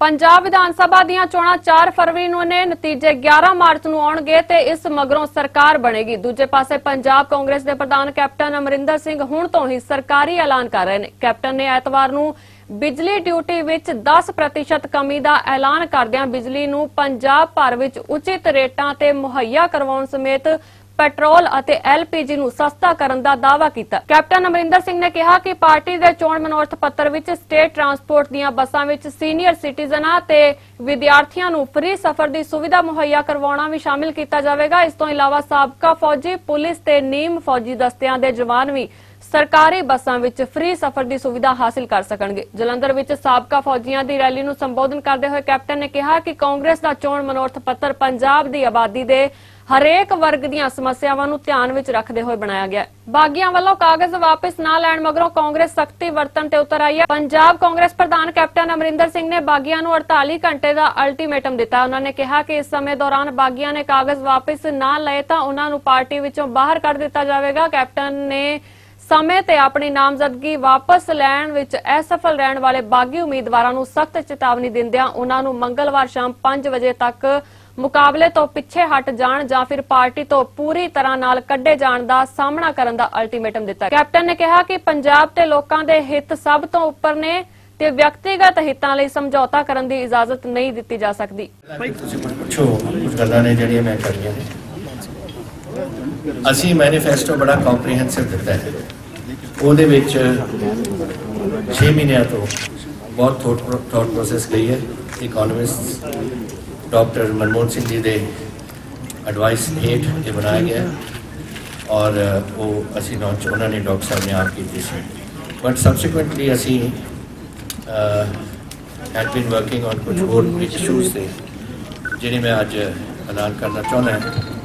पंजाब विधान सभा दीआं चोणां 4 फरवरी नूं ने नतीजे 11 मार्च नूं आउणगे ते इस मगरों सरकार बनेगी। दूजे पासे पंजाब कांग्रेस के प्रधान कैप्टन अमरिंदर सिंह हुण तो ही सरकारी ऐलान कर रहे हैं। कैप्टन ने ऐतवार नूं बिजली ड्यूटी विच 10% कमी का ऐलान करदिआं बिजली नूं पंजाब भर विच उचित रेटां ते मुहैया करवाउण समेत पेट्रोल और LPG नूं सस्ता करन दा दावा कीता। कैप्टन अमरिंदर सिंह ने कहा कि पार्टी के चोण मनोरथ पत्र विच स्टेट ट्रांसपोर्ट दीआं बसां विच सीनियर सिटीजनां ते विद्यार्थियों नूं फ्री सफर की सुविधा मुहैया करवाउणा भी शामिल किया जाएगा। इस तों इलावा साबका फौजी, पुलिस ते नीम फौजी दस्तियां दे जवान भी सरकारी बसां विच फ्री सफर की सुविधा हासिल कर सकणगे। जलंधर विच साबका फौजियां की रैली नूं संबोधन करते हुए कैप्टन ने कहा कि कांग्रेस का चोण मनोरथ पत्र पंजाब की आबादी के हरेक वर्ग दीआं समस्यावां नूं ध्यान विच रखते हुए बनाया गया। बागियां वालों कागज वापस ना लैण मगरों कांग्रेस सख्ती वरतन ते उतर आई है। पंजाब कांग्रेस प्रधान कैप्टन अमरिंदर सिंह ने बागियां नूं 48 घंटे का अल्टीमेटम दिता। उन्होंने कहा कि इस समय दौरान बागियां ने कागज वापस ना लए तां उन्हां नूं पार्टी विचों बाहर कढ दिता जावेगा। कैप्टन ने समय ते अपनी नामजदगी वापस लैण विच असफल रहण वाले बागी उम्मीदवारां नूं सख्त चेतावनी दिंदिआं उन्हां नूं मंगलवार शाम 5 बजे तक मुकाबले तो पिछे हट जाण जां फिर पार्टी तो पूरी तरह नाल कड्ढे जाण दा सामना करन दा अल्टीमेटम दिता। कैप्टन ने कहा कि पंजाब ते लोकां दे हित सब तो उपर ने ते व्यक्तिगत हितां लई समझौता करन दी इजाजत नहीं दित्ती जा सकदी। कुछ गल्लां ने ਜਿਹੜੀਆਂ मैं करियां ने ਅਸੀਂ मैनीफेस्टो बड़ा कॉम्प्रीहेंसिव दिता है। ਉਹਦੇ ਵਿੱਚ 6 ਮਹੀਨਿਆਂ ਤੋਂ बहुत थॉट प्रोसेस गई है। इकोनॉमिस्ट डॉक्टर मनमोहन सिंह जी के एडवाइस हेठ ये बनाया गया और वो असी लॉन्च उन्होंने डॉक्टर साहब ने आप की बट सबसिक्वेंटली असी हैड बीन वर्किंग ऑन कुछ होर इशूज़ थे जिन्हें मैं अज ऐलान करना चाहना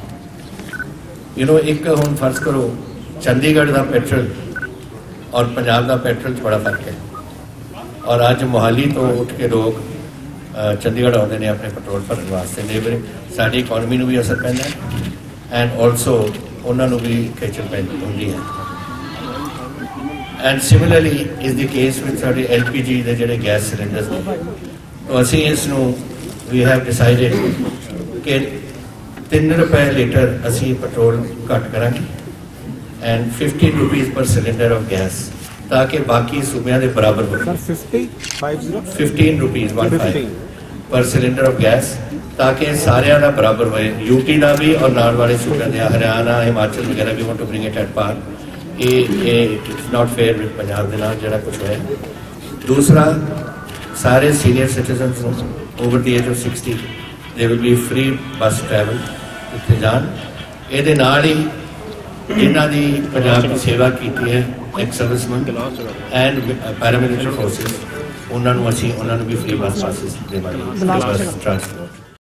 है। एक हुण फर्ज करो चंडीगढ़ का पेट्रोल और पंजाब का पेट्रोल बड़ा फर्क है और अज मोहाली तो उठ के लोग चंडीगढ़ आते हैं अपने पेट्रोल भरने वास्ते। नेबरिंग साड़ी इकोनॉमी में भी असर पैंदा है एंड ऑल्सो उन्होंने भी खेचल पैंदी होंदी है। And similarly is the case with साडे LPG के जोड़े गैस सिलेंडर्स ने तो असी इसनूं वी हैव डिसाइडेड कि 3 रुपए लीटर असी पेट्रोल घट करांगे and 15 rupees per cylinder of gas ताकि बाकी सूबे के बराबर हो। 15 रुपीज़ 15 पर सिलेंडर ऑफ गैस ताकि सारे का बराबर हो। यूटी का भी और नाल वाले सूबे हरियाणा हिमाचल वगैरह भी want to bring it at par. ये it's not fair with Punjab के नाल जिहड़ा कुछ होया। दूसरा सारे senior citizens over the age of 60 they will be free bus travel इत्थे जान। ये नाल ही जिन्हां दी पंजाब की सेवा की है ex servicemen and paramilitary forces उन्होंने भी फ्री बस पासिस देवांगे बस ट्रांसपोर्ट।